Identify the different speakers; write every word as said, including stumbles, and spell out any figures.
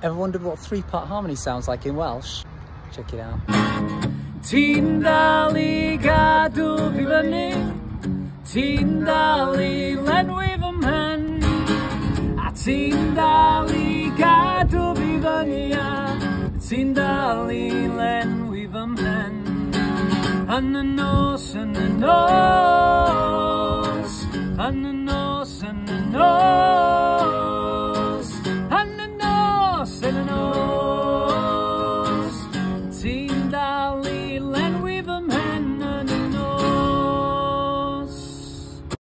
Speaker 1: Ever wondered what three-part harmony sounds like in Welsh? Check it out.
Speaker 2: Ti'n dal I gadw fi fyny, ti'n dal I lenwi fy mhen, a ti'n dal I gadw fi fyny, a ti'n dal I lenwi fy mhen. Yn y nos, yn y nos, yn y nos, yn y nos, yn y nos, yn y nos.